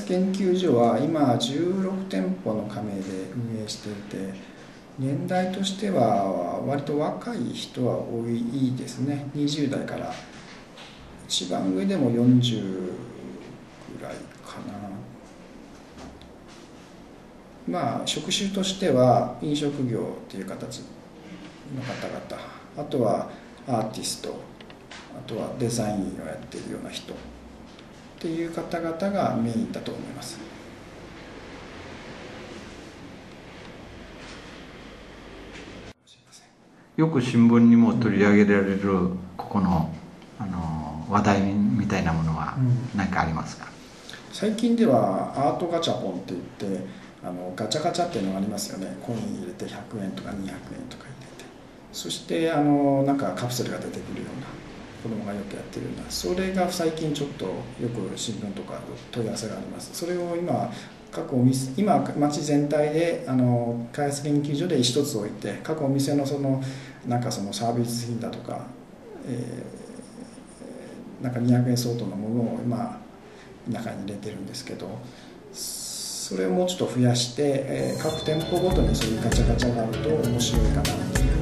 ス研究所は今16店舗の加盟で運営していて、年代としては割と若い人は多いですね。20代から一番上でも40ぐらいかな。まあ職種としては飲食業という形の方々、あとはアーティスト、あとはデザインをやっているような人っていう方々がメインだと思います。 よく新聞にも取り上げられるここの、話題みたいなものは何かありますか？ 最近ではアートガチャポンって言ってガチャガチャっていうのがありますよね。コイン入れて100円とか200円とか入れて、そしてなんかカプセルが出てくるような、子供がよくやってるような、それが最近ちょっとよく新聞とか問い合わせがあります。それを今町全体で開発研究所で一つ置いて、各お店のなんかそのサービス品だとか、なんか200円相当のものを今中に入れてるんですけど、それをもうちょっと増やして、各店舗ごとにそういうガチャガチャがあると面白いかなという